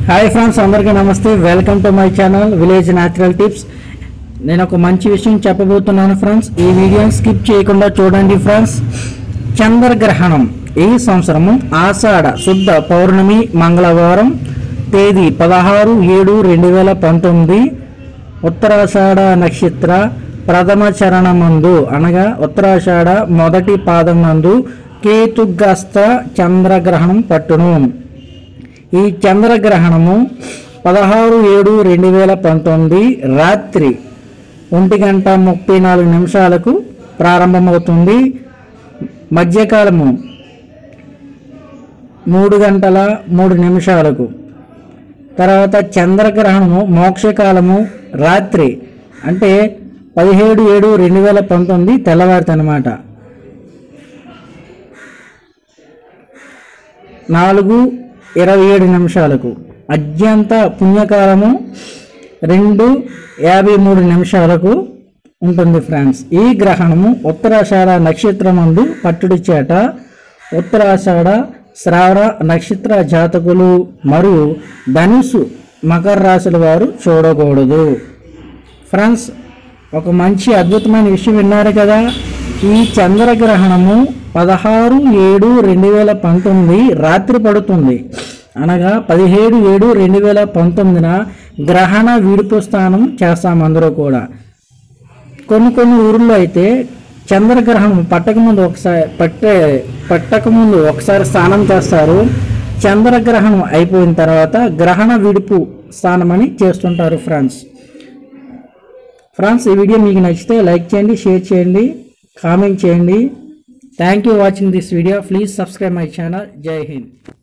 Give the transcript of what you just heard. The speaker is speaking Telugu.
హాయ్ ఫ్రెండ్స్, అందరికీ నమస్తే. Welcome to my channel village natural tips. నేను ఒక మంచి విషయం చెప్పబోతున్నాను ఫ్రెండ్స్. ఈ వీడియోని స్కిప్ చేయకుండా చూడండి ఫ్రెండ్స్. చంద్రగ్రహణం ఈ సంవత్సరము ఆషాఢ శుద్ధ పౌర్ణమి మంగళవారం తేదీ 16/7/2019 ఉత్తరాషాఢ నక్షత్ర ప్రథమ చరణమందు అనగా ఉత్తరాషాఢ మొదటి పాదం నందు కేతుగ్రస్త చంద్రగ్రహణం పట్టును. ఈ చంద్రగ్రహణము 16/7/2019 రాత్రి 1:34 ప్రారంభమవుతుంది. మధ్యకాలము 3:03 తర్వాత చంద్రగ్రహణము మోక్షకాలము రాత్రి అంటే 17/7/2019 తెల్లవారుతనమాట 4:27 అత్యంత పుణ్యకాలము 2:53 ఉంటుంది ఫ్రెండ్స్. ఈ గ్రహణము ఉత్తరాషాఢ నక్షత్రమందు పట్టుడి చేట ఉత్తరాషాఢ శ్రావణ నక్షత్ర జాతకులు మరియు ధనుసు మకర రాశుల వారు చూడకూడదు. ఫ్రెండ్స్, ఒక మంచి అద్భుతమైన విషయం విన్నారు కదా. ఈ చంద్రగ్రహణము 16/7/2019 రాత్రి పడుతుంది. అనగా 17/7/2019 గ్రహణ విడుపు స్నానం చేస్తాం అందరూ కూడా. కొన్ని ఊర్లో అయితే చంద్రగ్రహణం పట్టకముందు ఒకసారి స్నానం చేస్తారు. చంద్రగ్రహణం అయిపోయిన తర్వాత గ్రహణ విడుపు స్నానం అని చేస్తుంటారు ఫ్రెండ్స్. ఈ వీడియో మీకు నచ్చితే లైక్ చేయండి, షేర్ చేయండి, కామెంట్ చేయండి. Thank you watching this video. Please subscribe my channel. జై హింద్.